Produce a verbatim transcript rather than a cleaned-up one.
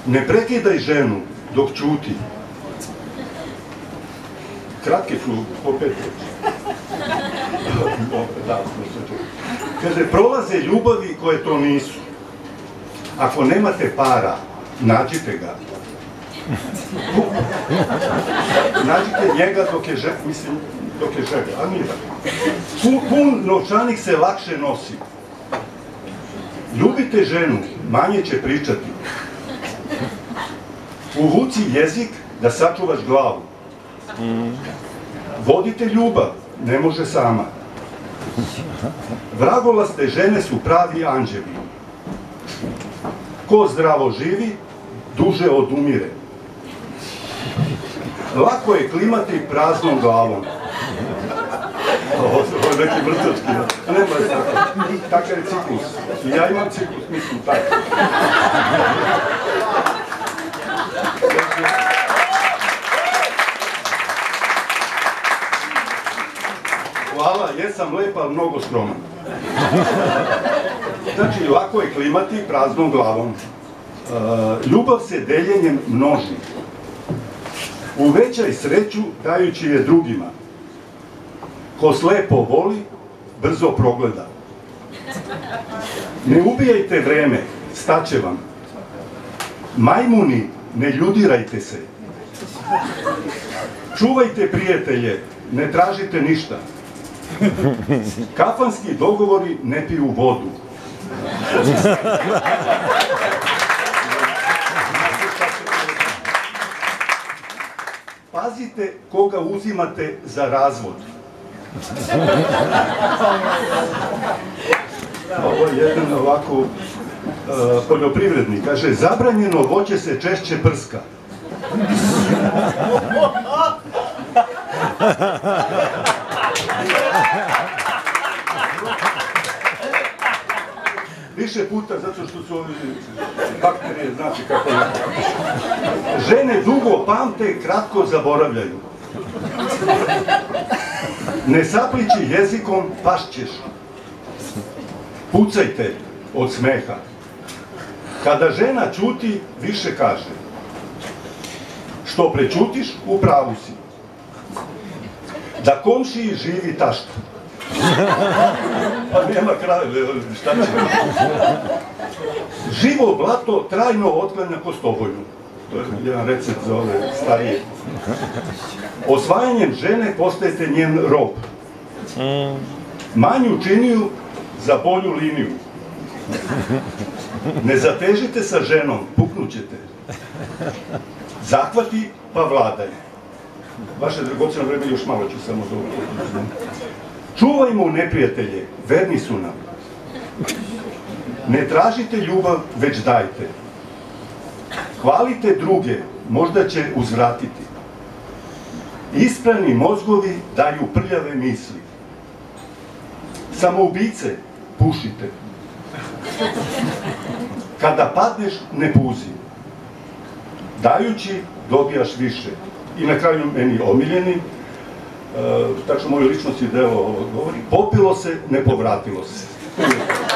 Ne prekidaj ženu dok ćuti. Kratke su opet. Kaže, prolaze ljubavi koje to nisu. Ako nemate para, nađite ga. Nađite njega dok je žena, mislim, dok je žena, a nije tako. Pun novčanik se lakše nosi. Ljubite ženu, manje će pričati. Uvuci jezik da sačuvaš glavu. Vodite ljubav, ne može sama. Vragolaste žene su pravi anđeli. Ko zdravo živi, duže odumire. Lako je klimati praznom glavom. Ovo je neki vrtački. Nema je tako. Takav je ciklus. I ja imam ciklus, mislim, tako. Hvala, jesam lepa, ali mnogo skroman. Znači, lako je klimati praznom glavom. Ljubav se deljenjem množi. Uvećaj sreću dajući je drugima. Ko slepo voli, brzo progleda. Ne ubijajte vreme, staće vam. Majmuni, ne ljudirajte se. Čuvajte prijatelje, ne tražite ništa. Kafanski dogovori ne piju vodu. Pazite koga uzimate za razvod. Ovo je jedan ovako poljoprivrednik. Kaže, zabranjeno voće se češće prska. Više puta, zato što su ovi bakterije, znači kako ne. Žene dugo pamte, kratko zaboravljaju. Ne sapliči jezikom, pašćeš. Pucajte od smeha. Kada žena ćuti, više kaže. Što prećutiš, u pravu si. Da komšiji živi tašta. Pa nema kraja, šta će? Živo blato trajno otklanja kostobolju. To je jedan recept za ove starije. Osvajanjem žene postajete njen rob. Manju činiju za bolju liniju. Ne zatežite sa ženom, puknućete. Zahvati pa vladaj. Vaše dragoceno vreme još malo ću samo dobro. Čuvajmo neprijatelje, verni su nam. Ne tražite ljubav, već dajte. Hvalite druge, možda će uzvratiti. Isprani mozgovi daju prljave misli. Samoubice pušite. Kada padneš, ne puzi. Dajući, dobijaš više. I na kraju meni omiljeni, tačno moju ličnost i delo govori, popilo se, ne povratilo se.